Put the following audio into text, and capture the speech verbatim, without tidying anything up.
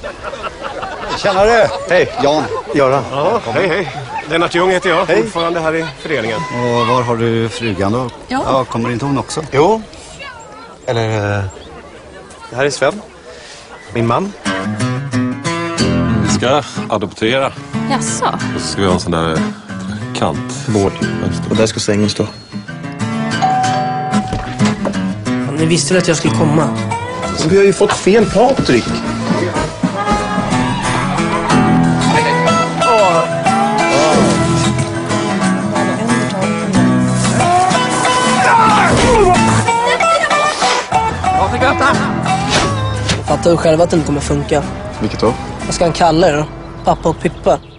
Tjenare! Hej, Jan. Göran. Ja, hej, hej. Lennart Ljung heter jag, hej. Ordförande här i föreningen. Och var har du frugan då? Ja. Ja, kommer inte hon också? Jo. Eller, uh, det här är Sven. Min man. Vi ska adoptera. Jaså? Och så ska vi ha en sån där kant. Vård. Och där ska sängen stå. Ja, ni visste väl att jag skulle komma? Men vi har ju fått fel Patrik. Fattar du själv att det inte kommer funka? Vilket då? Jag ska ha en Kalle då. Pappa och Pippa.